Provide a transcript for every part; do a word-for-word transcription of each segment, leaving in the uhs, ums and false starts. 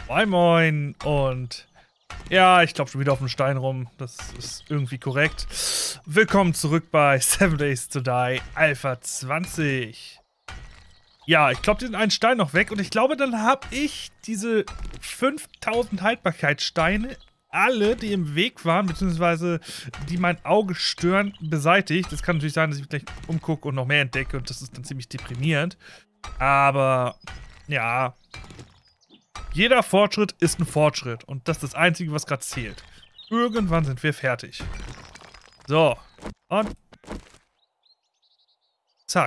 Moin Moin und ja, ich glaube schon wieder auf dem Stein rum. Das ist irgendwie korrekt. Willkommen zurück bei Seven Days to Die Alpha zwanzig. Ja, ich glaube, den einen Stein noch weg und ich glaube, dann habe ich diese fünftausend Haltbarkeitssteine, alle, die im Weg waren, beziehungsweise die mein Auge stören, beseitigt. Es kann natürlich sein, dass ich mich gleich umgucke und noch mehr entdecke und das ist dann ziemlich deprimierend. Aber, ja, jeder Fortschritt ist ein Fortschritt und das ist das Einzige, was gerade zählt. Irgendwann sind wir fertig. So, und zack.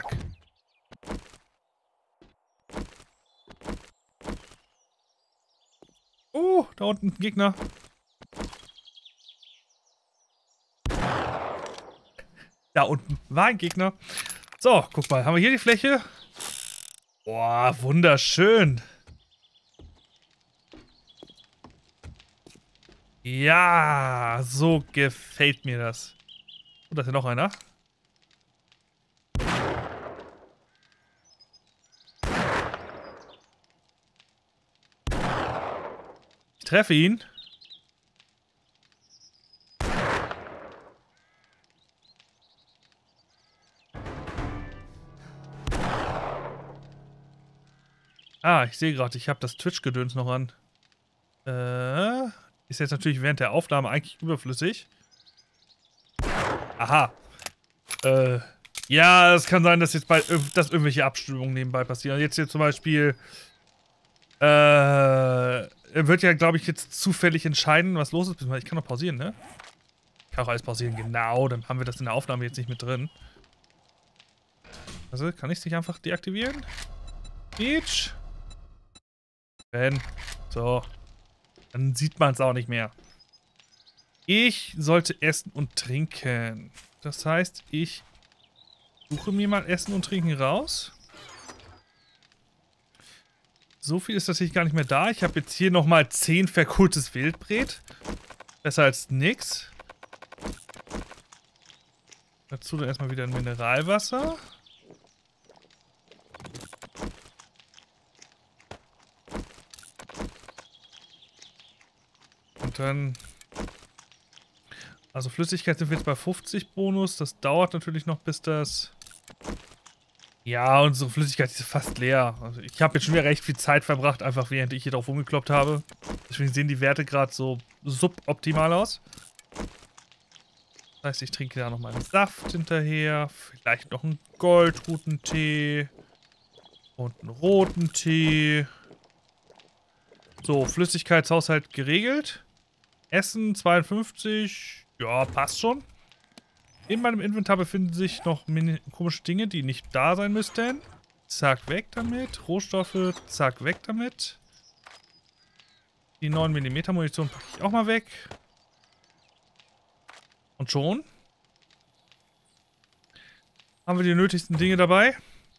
Oh, da unten ein Gegner. Da unten war ein Gegner. So, guck mal, haben wir hier die Fläche? Boah, wunderschön. Ja, so gefällt mir das. Oh, da ist ja noch einer. Ich treffe ihn. Ah, ich sehe gerade, ich habe das Twitch-Gedöns noch an. Äh, ist jetzt natürlich während der Aufnahme eigentlich überflüssig. Aha. Äh, ja, es kann sein, dass jetzt bald dass irgendwelche Abstimmungen nebenbei passieren. Jetzt hier zum Beispiel, äh, er wird ja, glaube ich, jetzt zufällig entscheiden, was los ist. Ich kann noch pausieren, ne? Ich kann auch alles pausieren, genau. Dann haben wir das in der Aufnahme jetzt nicht mit drin. Also, kann ich es nicht einfach deaktivieren? Beach. Ben. So. Dann sieht man es auch nicht mehr. Ich sollte essen und trinken. Das heißt, ich suche mir mal Essen und Trinken raus. So viel ist tatsächlich gar nicht mehr da. Ich habe jetzt hier nochmal zehn verkohltes Wildbret. Besser als nix. Dazu dann erstmal wieder ein Mineralwasser. Und dann... Also Flüssigkeit sind wir jetzt bei fünfzig Bonus. Das dauert natürlich noch, bis das... Ja, unsere Flüssigkeit ist fast leer. Also ich habe jetzt schon wieder recht viel Zeit verbracht, einfach während ich hier drauf rumgekloppt habe. Deswegen sehen die Werte gerade so suboptimal aus. Das heißt, ich trinke da nochmal einen Saft hinterher. Vielleicht noch einen Goldrutentee. Und einen roten Tee. So, Flüssigkeitshaushalt geregelt. Essen zweiundfünfzig. Ja, passt schon. In meinem Inventar befinden sich noch komische Dinge, die nicht da sein müssten. Zack, weg damit. Rohstoffe, zack, weg damit. Die neun Millimeter Munition packe ich auch mal weg. Und schon haben wir die nötigsten Dinge dabei.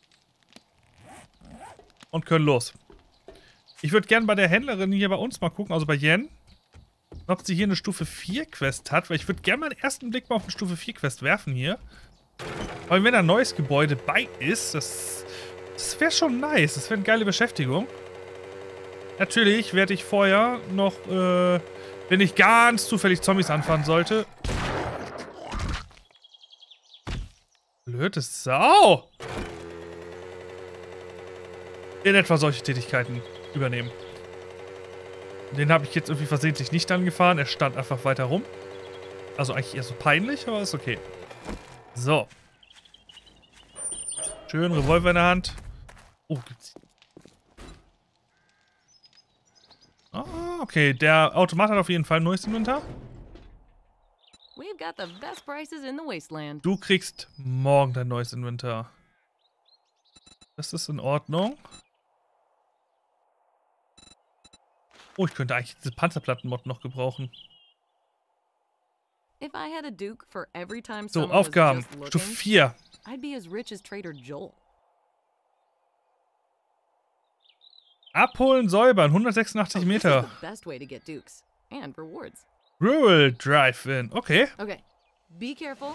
Und können los. Ich würde gerne bei der Händlerin hier bei uns mal gucken, also bei Yen, ob sie hier eine Stufe vier Quest hat, weil ich würde gerne mal einen ersten Blick mal auf eine Stufe vier Quest werfen hier. Aber wenn ein neues Gebäude bei ist, das, das wäre schon nice. Das wäre eine geile Beschäftigung. Natürlich werde ich vorher noch, äh, wenn ich ganz zufällig Zombies anfahren sollte. Blöde Sau! In etwa solche Tätigkeiten übernehmen. Den habe ich jetzt irgendwie versehentlich nicht angefahren. Er stand einfach weiter rum. Also eigentlich eher so peinlich, aber ist okay. So. Schön, Revolver in der Hand. Oh, gibt's. Ah, okay. Der Automat hat auf jeden Fall ein neues Inventar. Du kriegst morgen dein neues Inventar. Das ist in Ordnung. Oh, ich könnte eigentlich diese Panzerplatten-Mod noch gebrauchen. So, Aufgaben. Stufe vier. Abholen, säubern. hundertsechsundachtzig Meter. Rural Drive-In. Okay.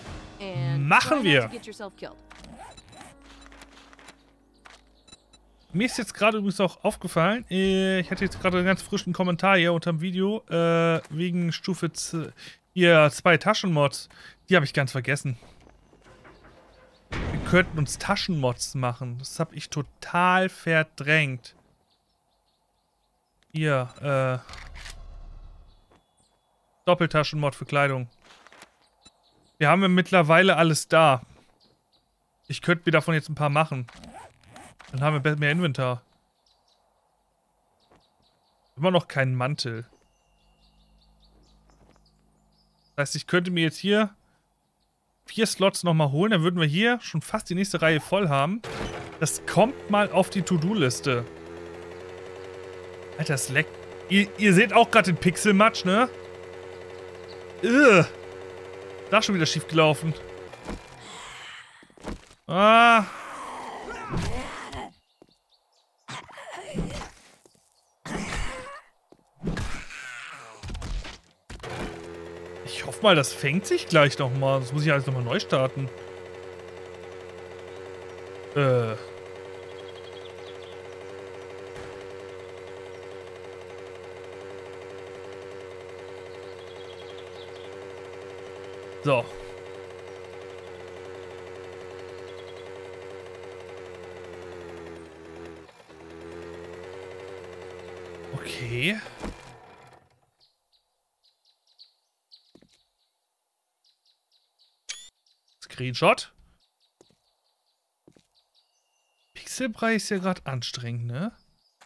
Machen wir. Mir ist jetzt gerade übrigens auch aufgefallen, äh, ich hatte jetzt gerade einen ganz frischen Kommentar hier unter dem Video, äh, wegen Stufe zwei, hier zwei Taschenmods. Die habe ich ganz vergessen. Wir könnten uns Taschenmods machen. Das habe ich total verdrängt. Hier, äh, Doppeltaschenmod für Kleidung. Wir haben ja mittlerweile alles da. Ich könnte mir davon jetzt ein paar machen. Dann haben wir mehr Inventar. Immer noch keinen Mantel. Das heißt, ich könnte mir jetzt hier vier Slots nochmal holen. Dann würden wir hier schon fast die nächste Reihe voll haben. Das kommt mal auf die To-Do-Liste. Alter, das leckt. Ihr, ihr seht auch gerade den Pixelmatsch, ne? Ugh. Da schon wieder schief gelaufen. Ah. Ich hoffe mal, das fängt sich gleich nochmal. Das muss ich alles nochmal neu starten. Äh. So. Okay. Screenshot. Pixelbrei ist ja gerade anstrengend, ne?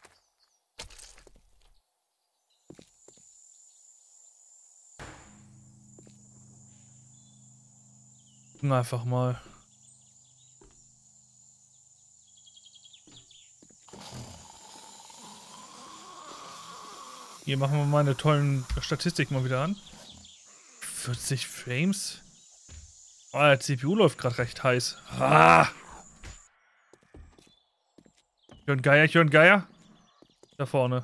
Einfach mal. Hier machen wir mal eine tollen Statistik mal wieder an. vierzig Frames. Oh, der C P U läuft gerade recht heiß. Ah! Ich höre einen Geier, ich höre einen Geier. Da vorne.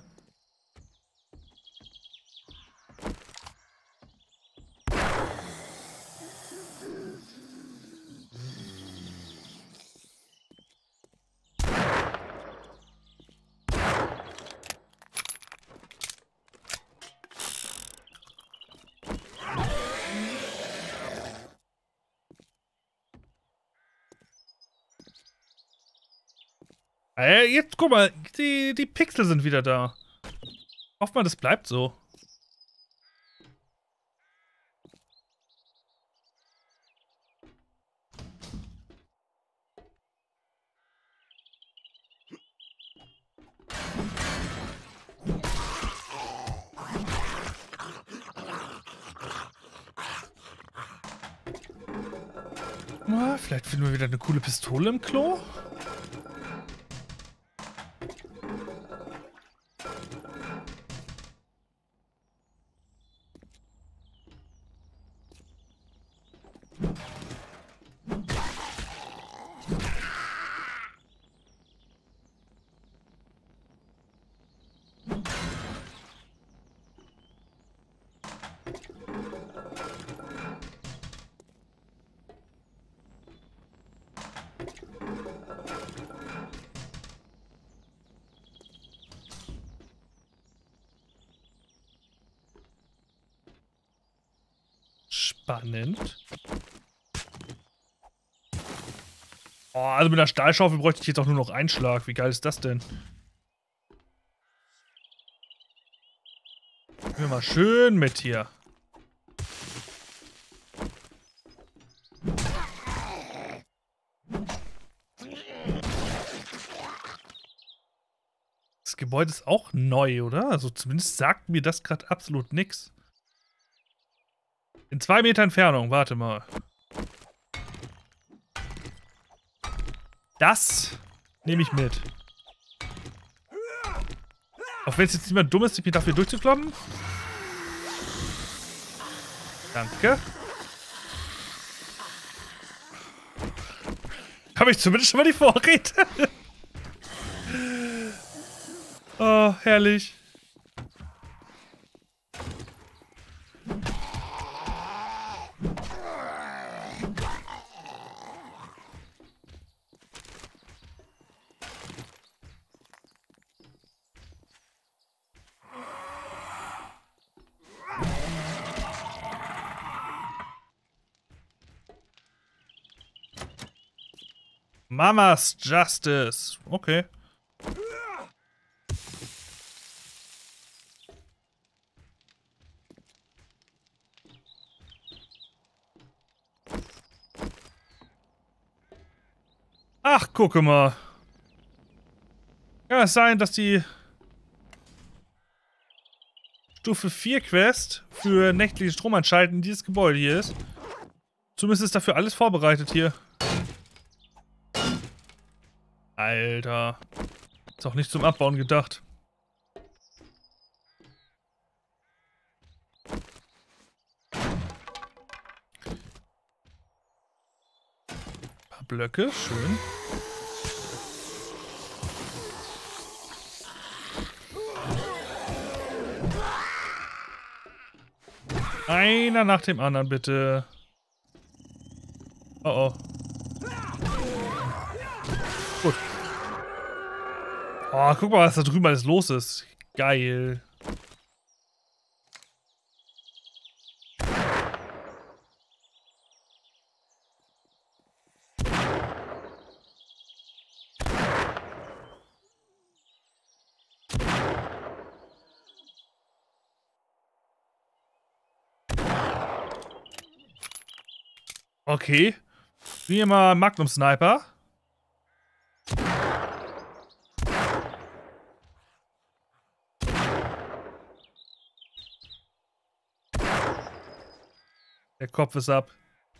Äh, jetzt guck mal, die, die Pixel sind wieder da. Hoff mal, das bleibt so. Na, vielleicht finden wir wieder eine coole Pistole im Klo. Spannend. Oh, also mit der Stahlschaufel bräuchte ich jetzt auch nur noch einen Schlag. Wie geil ist das denn? Nehmen wir mal schön mit hier. Das Gebäude ist auch neu, oder? Also zumindest sagt mir das gerade absolut nichts. In zwei Meter Entfernung, warte mal. Das nehme ich mit. Auch wenn es jetzt niemand dumm ist, sich mir dafür durchzukloppen. Danke. Habe ich zumindest schon mal die Vorräte. Oh, herrlich. Mamas Justice. Okay. Ach, gucke mal. Kann es sein, dass die Stufe vier Quest für nächtliche Stromanschalten dieses Gebäude hier ist? Zumindest ist dafür alles vorbereitet hier. Alter. Ist auch nicht zum Abbauen gedacht. Ein paar Blöcke, schön. Einer nach dem anderen, bitte. Oh oh. Gut. Oh, guck mal, was da drüben alles los ist. Geil. Okay. Wie immer Magnum Sniper. Der Kopf ist ab.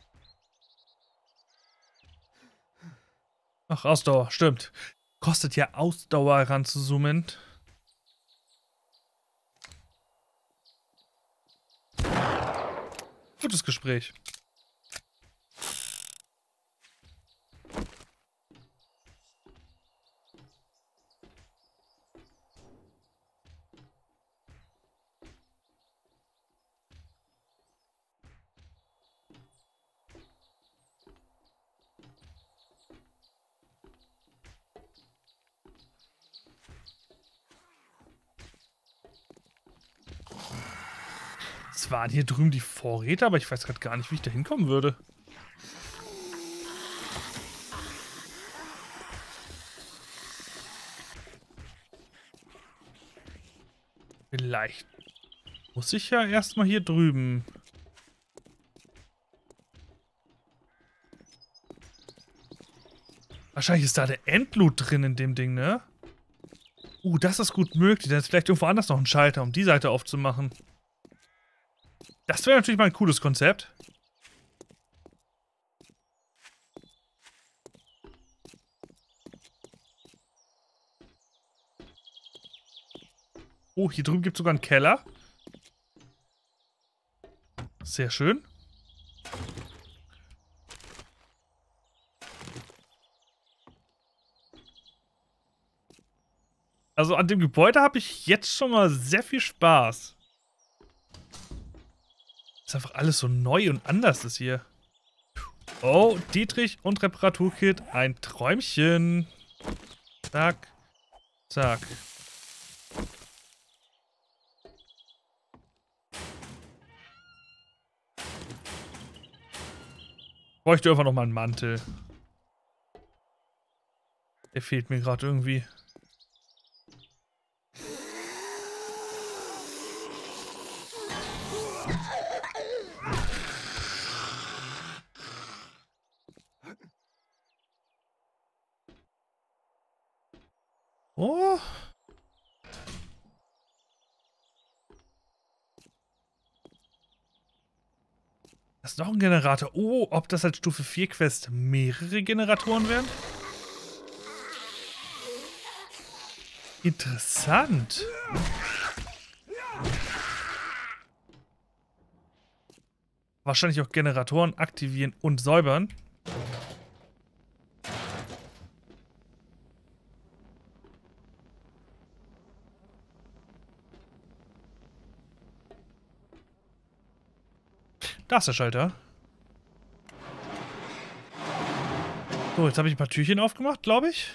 Ach, Ausdauer, stimmt. Kostet ja Ausdauer ranzuzoomen. Gutes Gespräch. Es waren hier drüben die Vorräte, aber ich weiß gerade gar nicht, wie ich da hinkommen würde. Vielleicht muss ich ja erstmal hier drüben. Wahrscheinlich ist da der Endloot drin in dem Ding, ne? Uh, das ist gut möglich. Da ist vielleicht irgendwo anders noch ein Schalter, um die Seite aufzumachen. Das wäre natürlich mal ein cooles Konzept. Oh, hier drüben gibt es sogar einen Keller. Sehr schön. Also an dem Gebäude habe ich jetzt schon mal sehr viel Spaß. Ist einfach alles so neu und anders ist hier. Oh, Dietrich und Reparaturkit. Ein Träumchen. Zack. Zack. Bräuchte einfach noch mal einen Mantel. Der fehlt mir gerade irgendwie. Oh. Das ist noch ein Generator. Oh, ob das als Stufe vier Quest mehrere Generatoren werden? Interessant. Wahrscheinlich auch Generatoren aktivieren und säubern. Da ist der Schalter. So, jetzt habe ich ein paar Türchen aufgemacht, glaube ich.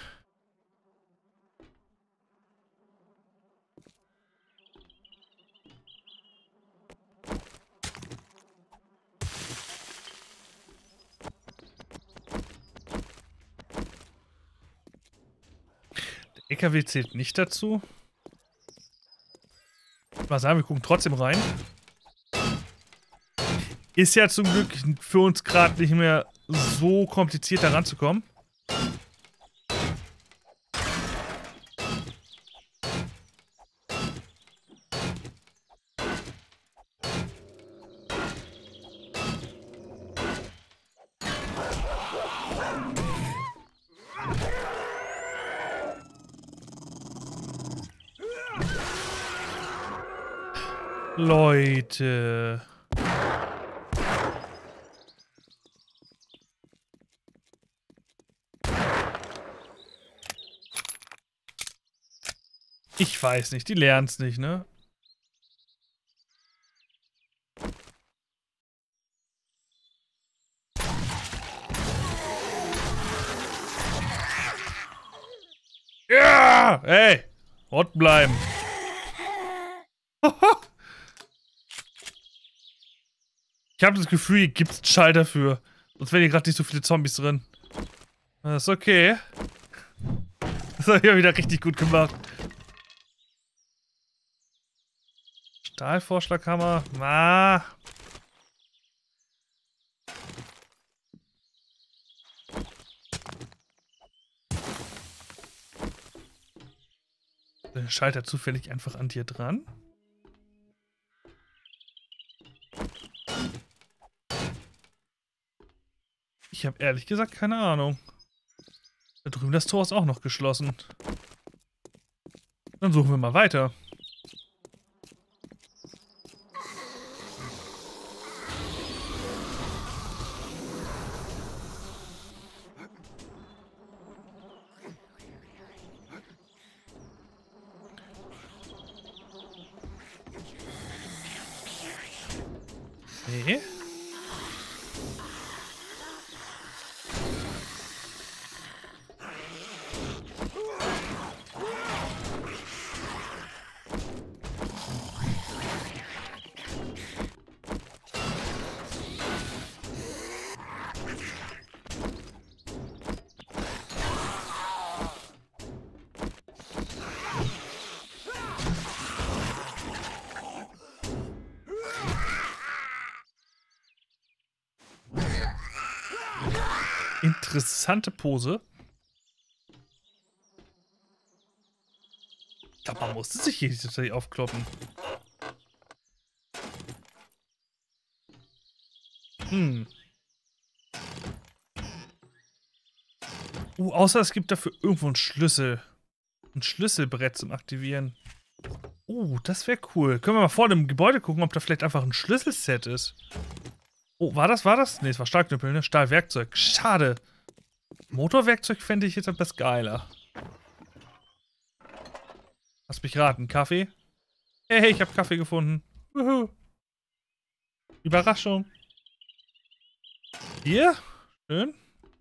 L K W zählt nicht dazu. Mal sagen, wir gucken trotzdem rein. Ist ja zum Glück für uns gerade nicht mehr so kompliziert, da ranzukommen. Leute. Ich weiß nicht, die lernen es nicht, ne? Ja! Ey! Rot bleiben. Ich habe das Gefühl, hier gibt's einen Schalter für. Sonst wären hier gerade nicht so viele Zombies drin. Das ist okay. Das habe ich ja wieder richtig gut gemacht. Stahlvorschlaghammer. Ah. Der Schalter zufällig einfach an dir dran? Ich habe ehrlich gesagt keine Ahnung. Da drüben das Tor ist auch noch geschlossen. Dann suchen wir mal weiter. Nee. Interessante Pose. Ich glaube, man musste sich hier tatsächlich aufkloppen. Hm. Uh, außer es gibt dafür irgendwo einen Schlüssel. Ein Schlüsselbrett zum Aktivieren. Uh, das wäre cool. Können wir mal vor dem Gebäude gucken, ob da vielleicht einfach ein Schlüsselset ist. Oh, war das, war das? Ne, es war Stahlknüppel, ne? Stahlwerkzeug. Schade. Motorwerkzeug fände ich jetzt etwas geiler. Lass mich raten. Kaffee? Hey, ich habe Kaffee gefunden. Uhu. Überraschung. Hier? Schön.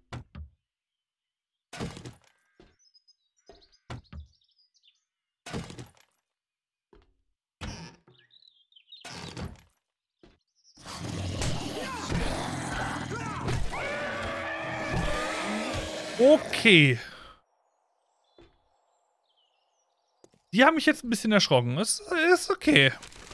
Okay. Die haben mich jetzt ein bisschen erschrocken. Ist, ist okay.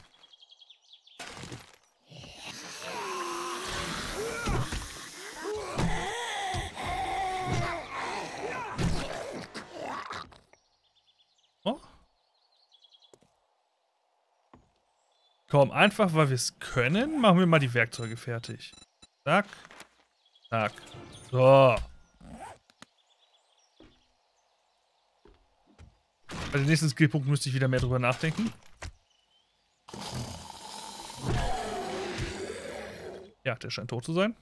Oh. Komm, einfach weil wir es können, machen wir mal die Werkzeuge fertig. Zack. Zack. So. Bei den nächsten Skillpunkten müsste ich wieder mehr drüber nachdenken. Ja, der scheint tot zu sein.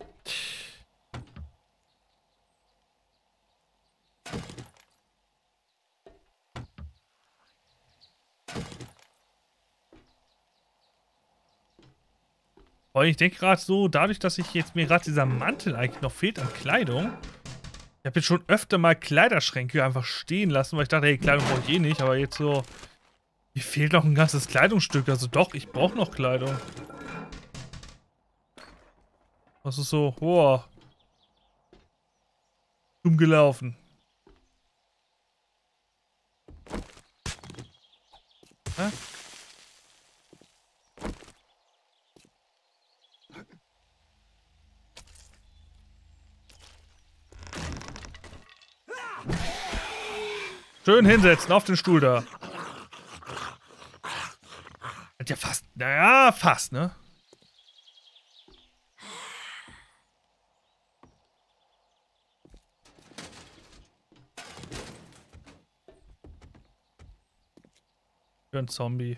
Und ich denke gerade so, dadurch, dass ich jetzt mir gerade dieser Mantel eigentlich noch fehlt an Kleidung. Ich habe jetzt schon öfter mal Kleiderschränke einfach stehen lassen, weil ich dachte, hey, Kleidung brauche ich eh nicht, aber jetzt so, mir fehlt noch ein ganzes Kleidungsstück, also doch, ich brauche noch Kleidung. Das ist so, boah. Dumm gelaufen. Hä? Schön hinsetzen auf den Stuhl da. Hat ja fast. Naja, fast, ne? Für ein Zombie.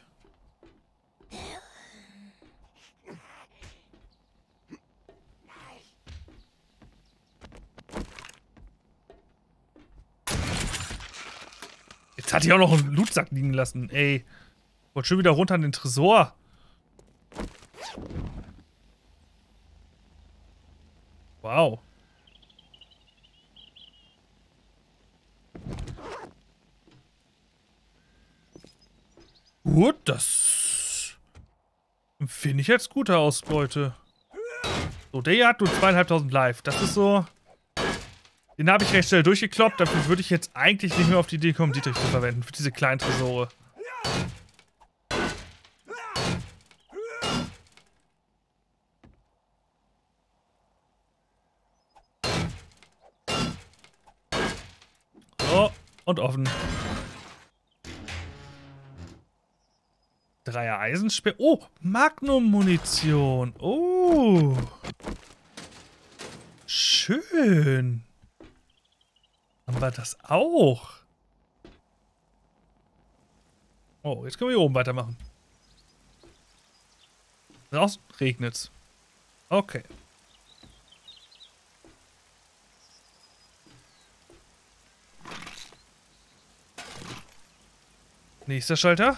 Jetzt hatte ich auch noch einen Lootsack liegen lassen, ey. Wollte schon wieder runter an den Tresor. Wow. Gut, das finde ich jetzt gute Ausbeute. So, der hier hat nur zweieinhalbtausend live. Das ist so. Den habe ich recht schnell durchgekloppt. Dafür würde ich jetzt eigentlich nicht mehr auf die Idee kommen, Dietrich zu verwenden. Für diese kleinen Tresore. So, und offen. Dreier Eisenspeer. Oh, Magnum-Munition. Oh. Schön. Haben wir das auch? Oh, jetzt können wir hier oben weitermachen. Draußen regnet's. Okay. Nächster Schalter.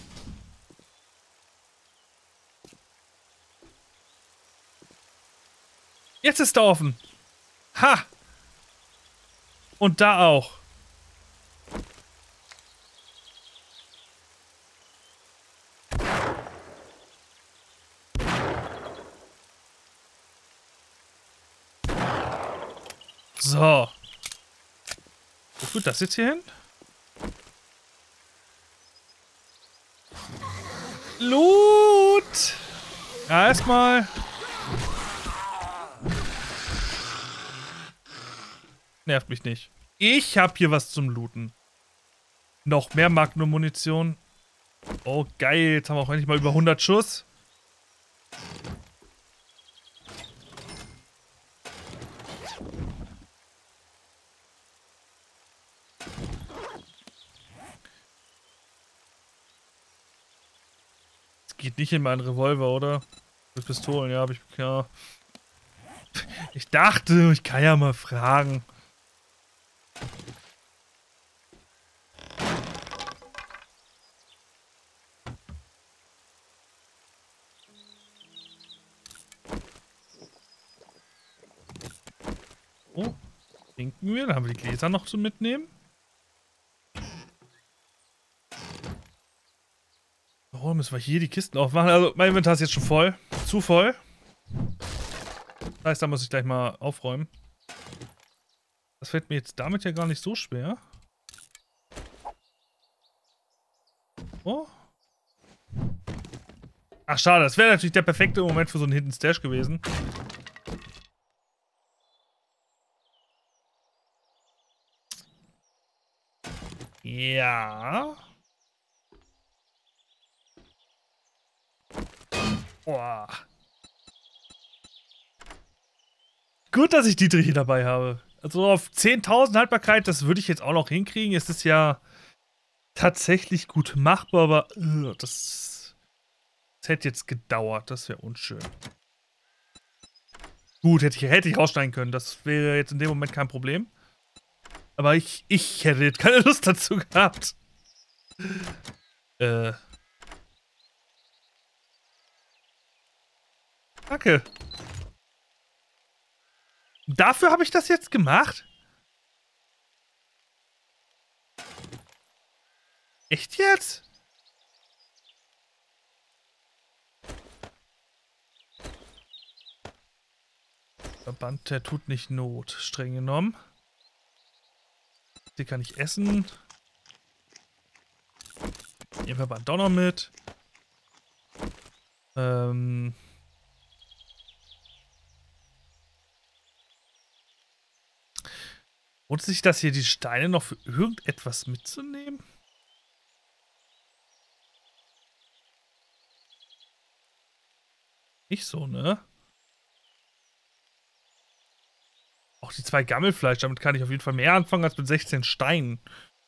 Jetzt ist er offen. Ha! Und da auch. So. Wo führt das jetzt hier hin? Loot! Ja, erstmal. Nervt mich nicht. Ich hab hier was zum Looten. Noch mehr Magnum-Munition. Oh, geil. Jetzt haben wir auch endlich mal über hundert Schuss. Es geht nicht in meinen Revolver, oder? Mit Pistolen, ja, hab ich. Ja. Ich dachte, ich kann ja mal fragen. Oh, trinken wir. Dann haben wir die Gläser noch zu mitnehmen. Oh, müssen wir hier die Kisten aufmachen. Also, mein Inventar ist jetzt schon voll. Zu voll. Das heißt, da muss ich gleich mal aufräumen. Das fällt mir jetzt damit ja gar nicht so schwer. Oh. Ach, schade. Das wäre natürlich der perfekte Moment für so einen Hidden Stash gewesen. Ja. Boah. Gut, dass ich Dietrich hier dabei habe. Also auf zehntausend Haltbarkeit, das würde ich jetzt auch noch hinkriegen. Es ist ja tatsächlich gut machbar, aber uh, das, das hätte jetzt gedauert. Das wäre unschön. Gut, hätte ich, hätte ich rausschneiden können. Das wäre jetzt in dem Moment kein Problem. Aber ich, ich hätte jetzt keine Lust dazu gehabt. Äh. Danke. Dafür habe ich das jetzt gemacht? Echt jetzt? Verband, der tut nicht Not. Streng genommen. Die kann ich essen. Nehmen wir aber doch noch mit. Ähm. Lohnt sich das hier, die Steine noch für irgendetwas mitzunehmen? Nicht so, ne? Auch die zwei Gammelfleisch, damit kann ich auf jeden Fall mehr anfangen als mit sechzehn Steinen.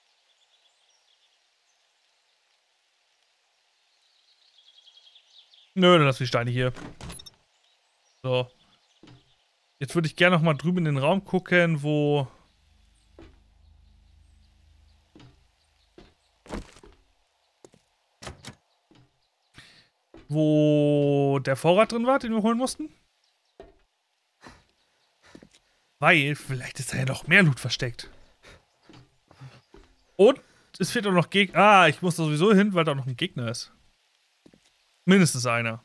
Nö, dann lass die Steine hier. So. Jetzt würde ich gerne noch mal drüben in den Raum gucken, wo... Wo der Vorrat drin war, den wir holen mussten. Weil, vielleicht ist da ja noch mehr Loot versteckt. Und es fehlt auch noch Gegner. Ah, ich muss da sowieso hin, weil da noch ein Gegner ist. Mindestens einer.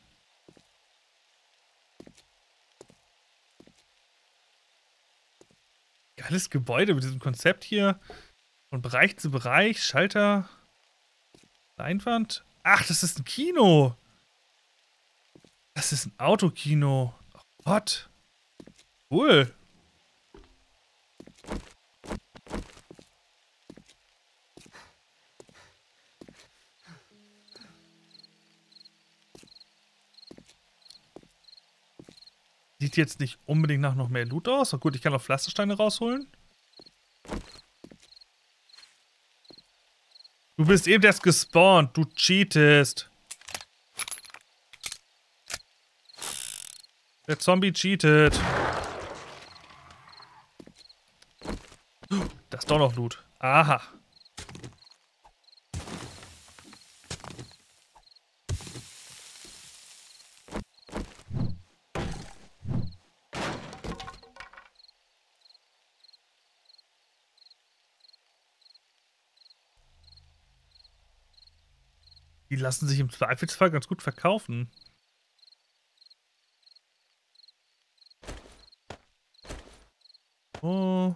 Geiles Gebäude mit diesem Konzept hier. Von Bereich zu Bereich. Schalter. Leinwand. Ach, das ist ein Kino. Das ist ein Autokino. Oh Gott. Cool. Sieht jetzt nicht unbedingt nach noch mehr Loot aus. Oh gut, ich kann auch Pflastersteine rausholen. Du bist eben erst gespawnt. Du cheatest. Der Zombie cheatet. Das ist doch noch Loot. Aha. Die lassen sich im Zweifelsfall ganz gut verkaufen. Oh.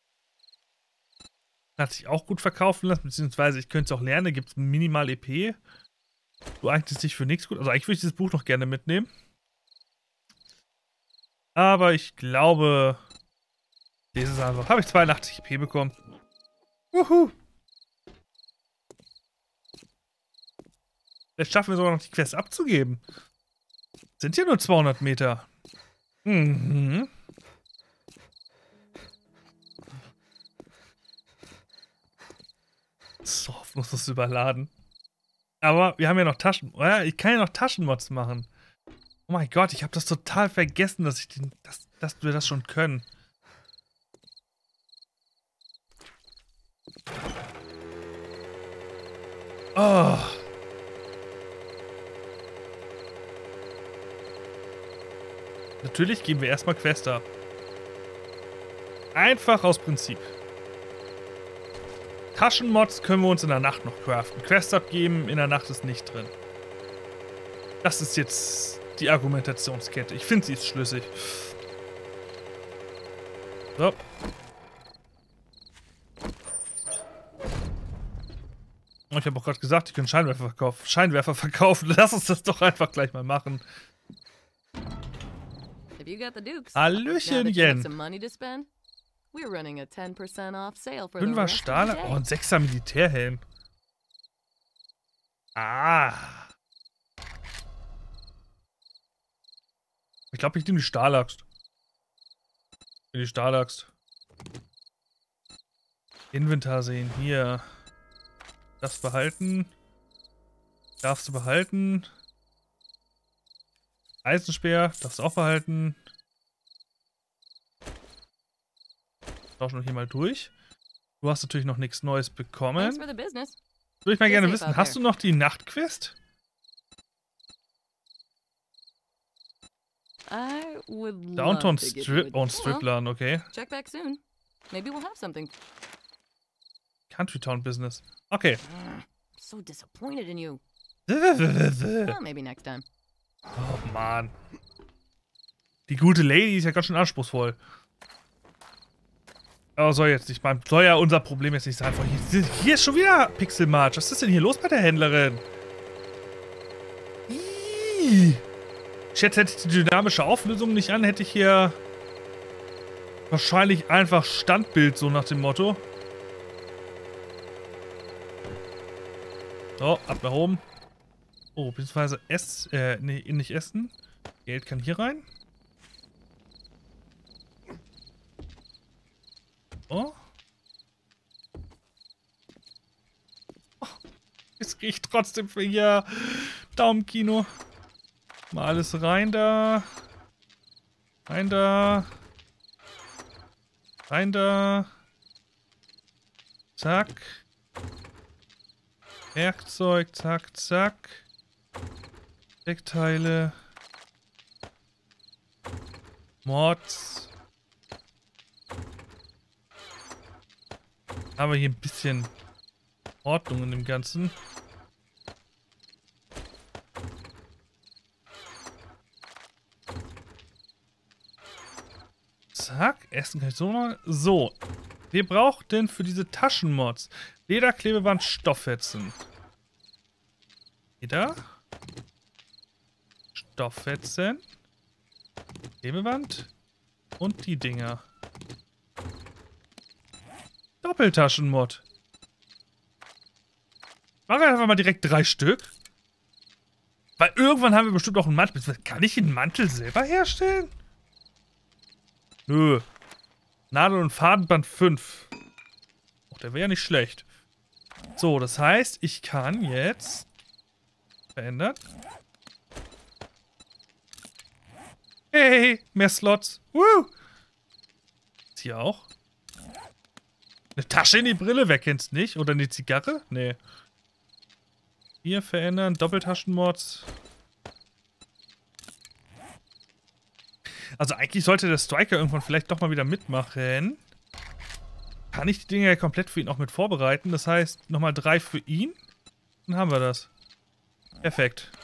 Hat sich auch gut verkaufen lassen, beziehungsweise ich könnte es auch lernen, da gibt es minimal E P. Du eignest dich für nichts gut. Also eigentlich würde ich dieses Buch noch gerne mitnehmen. Aber ich glaube, ich lese es einfach. Habe ich zweiundachtzig E P bekommen. Wuhu. Jetzt schaffen wir sogar noch die Quest abzugeben. Sind hier nur zweihundert Meter. Mhm. So, muss das überladen. Aber wir haben ja noch Taschen... Ja, ich kann ja noch Taschenmods machen. Oh mein Gott, ich habe das total vergessen, dass ich den, dass, dass wir das schon können. Oh. Natürlich geben wir erstmal Quest ab. Einfach aus Prinzip. Taschenmods können wir uns in der Nacht noch craften. Quest abgeben, in der Nacht ist nicht drin. Das ist jetzt die Argumentationskette. Ich finde, sie ist schlüssig. So. Ich habe auch gerade gesagt, ich kann Scheinwerfer verkaufen. Scheinwerfer verkaufen. Lass uns das doch einfach gleich mal machen. Hallöchen, Jen. Fünfer Stahl. Oh, ein Sechser Militärhelm. Ah. Ich glaube, ich nehme die Stahlaxt. Die Stahlaxt. Inventar sehen. Hier. Darfst behalten. Darfst du behalten. Eisenspeer. Darfst du auch behalten. Tauschen wir hier mal durch. Du hast natürlich noch nichts Neues bekommen. Würde ich mal gerne wissen, hast du noch die Nachtquest? Downtown Strip und Striplan, okay. Country Town Business. Okay. So disappointed in you. Oh, Maybe next time. Mann. Die gute Lady ist ja ganz schön anspruchsvoll. Aber soll jetzt nicht, man soll ja unser Problem jetzt nicht sein. Hier, hier ist schon wieder Pixelmarch. Was ist denn hier los bei der Händlerin? Ih. Ich hätte, hätte ich die dynamische Auflösung nicht an, hätte ich hier wahrscheinlich einfach Standbild, so nach dem Motto. So, ab nach oben. Oh, beziehungsweise Ess, äh, nee, nicht essen. Geld kann hier rein. Oh. Oh. Jetzt kriege ich trotzdem für hier Daumenkino. Mal alles rein da. Rein da. Rein da. Zack. Werkzeug, zack, zack. Deckteile. Mods. Haben wir hier ein bisschen Ordnung in dem Ganzen. Zack, Essen kann ich so mal. So. Wir brauchten für diese Taschenmods Lederklebeband, Stofffetzen. Leder. Stofffetzen. Klebeband. Und die Dinger. Doppeltaschenmod. Machen wir einfach mal direkt drei Stück. Weil irgendwann haben wir bestimmt auch einen Mantel. Kann ich den Mantel selber herstellen? Nö. Nadel- und Fadenband fünf. Och, der wäre ja nicht schlecht. So, das heißt, ich kann jetzt verändern. Hey, mehr Slots. Woo! Ist hier auch. Eine Tasche in die Brille, wer kennt's nicht? Oder eine Zigarre? Nee. Hier verändern, Doppeltaschenmods. Also eigentlich sollte der Striker irgendwann vielleicht doch mal wieder mitmachen. Kann ich die Dinge ja komplett für ihn auch mit vorbereiten. Das heißt, nochmal drei für ihn. Dann haben wir das. Perfekt.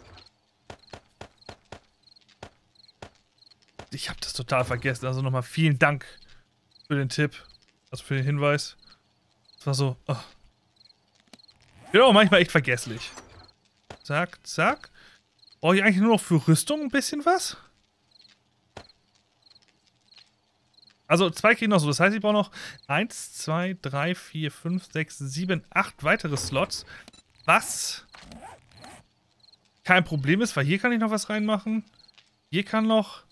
Ich habe das total vergessen. Also nochmal vielen Dank für den Tipp. Also für den Hinweis. Das war so... Oh. Ich bin auch manchmal echt vergesslich. Zack, zack. Brauche ich eigentlich nur noch für Rüstung ein bisschen was? Also zwei kriegen noch so. Das heißt, ich brauche noch eins, zwei, drei, vier, fünf, sechs, sieben, acht weitere Slots. Was kein Problem ist, weil hier kann ich noch was reinmachen. Hier kann noch...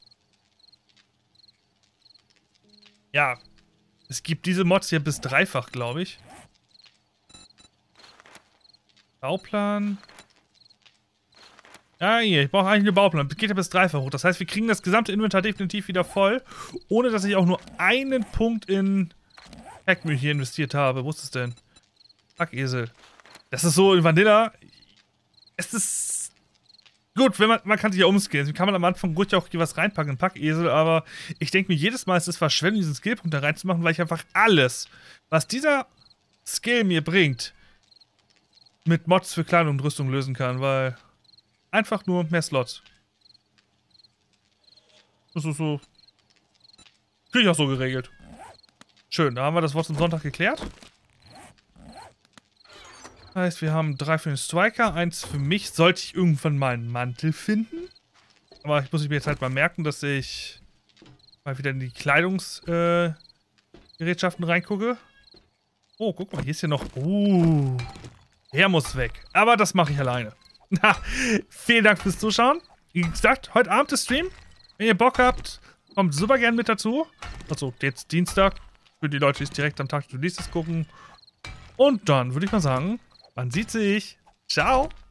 Ja, es gibt diese Mods hier bis dreifach, glaube ich. Bauplan. Ja, hier, ich brauche eigentlich einen Bauplan. Das geht ja bis dreifach hoch. Das heißt, wir kriegen das gesamte Inventar definitiv wieder voll, ohne dass ich auch nur einen Punkt in Hackmühl hier investiert habe. Wo ist es denn? Packesel. Das ist so in Vanilla. Es ist gut, wenn man, man kann sich ja umskillen. Deswegen kann man am Anfang ruhig auch hier was reinpacken, einen Packesel, aber ich denke mir jedes Mal, es ist Verschwendung, diesen Skillpunkt da reinzumachen, weil ich einfach alles, was dieser Skill mir bringt, mit Mods für Kleidung und Rüstung lösen kann, weil einfach nur mehr Slots. Das ist so. Krieg ich auch so geregelt. Schön, da haben wir das Wort zum Sonntag geklärt. Das heißt, wir haben drei für den Striker, eins für mich. Sollte ich irgendwann mal einen Mantel finden. Aber ich muss mir jetzt halt mal merken, dass ich mal wieder in die Kleidungsgerätschaften äh, reingucke. Oh, guck mal, hier ist ja noch... Uh, der muss weg. Aber das mache ich alleine. Na, vielen Dank fürs Zuschauen. Wie gesagt, heute Abend ist Stream. Wenn ihr Bock habt, kommt super gern mit dazu. Also, jetzt Dienstag. Für die Leute, die es direkt am Tag des Releases gucken. Und dann würde ich mal sagen, man sieht sich. Ciao.